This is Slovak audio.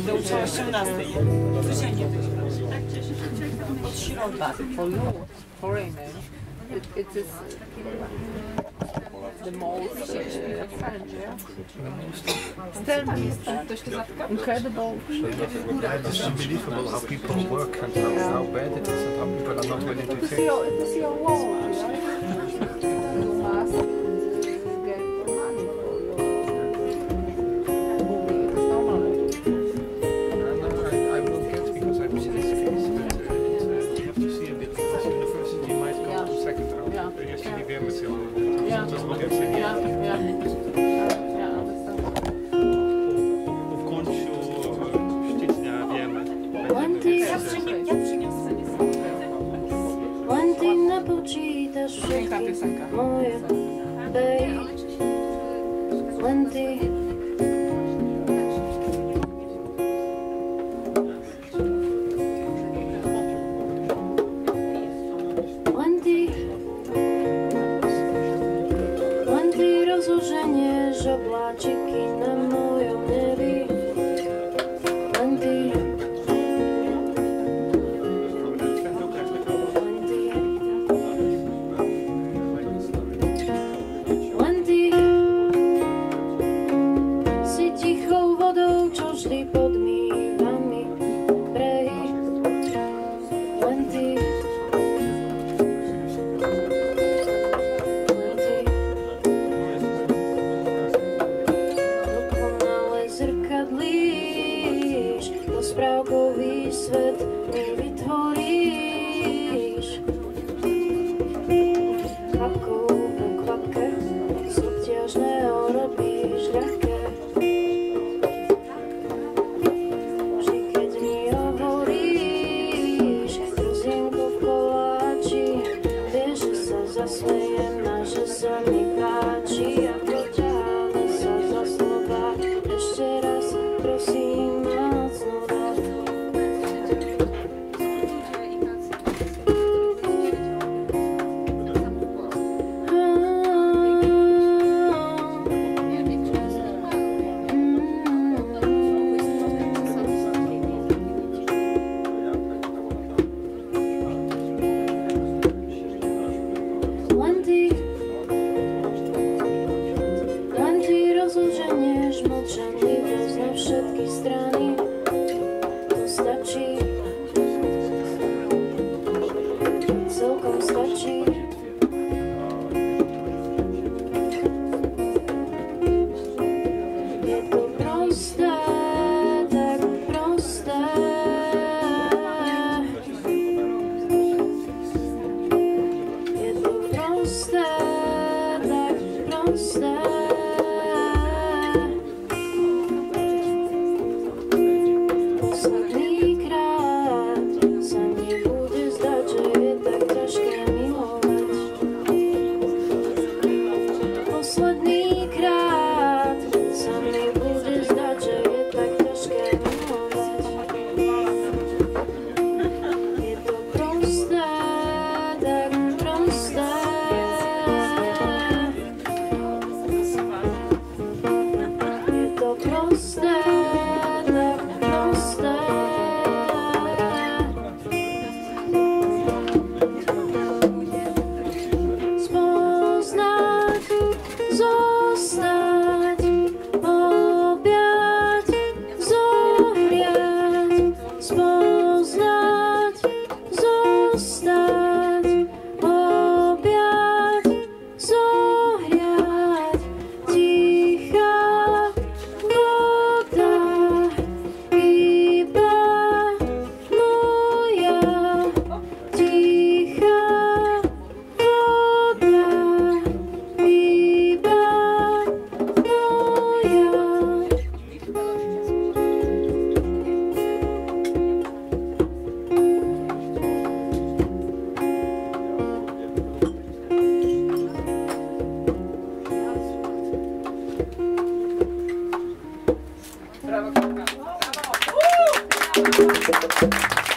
Będę uczyła 18. Codziennie od środy. For you, foreigner, it is the most French, yeah? Tell me, incredible. It's unbelievable how people work and how bad it is and how people are not willing to take. It is your wall, yeah? You must get money for your movie. It is normal. I will get because I will see this case, but you have to see a bit. Because university might go to second round. Yesterday weer met z'n allen. Dat is ook even. Piękna piosenka. Rozłożenie żoblaczyki na moją nebi. Si tichou vodou, čo vždy podmýva mi brehy. Len ty. Rozprávkový svet mi vytvoríš. Kvapkou po kvapke súťažného robíš ľahké. Vždy, keď mi hovoríš hruzienko v koláči, vieš, že sa zasmejem a že sa mi páči. Ako ťaháme sa za slova, ešte raz prosím. Rozlúženieš mlčanlivosť na všetky strany. To stačí. Celkom stačí. Je to prosté, tak prosté. Je to prosté, tak prosté. Bravo.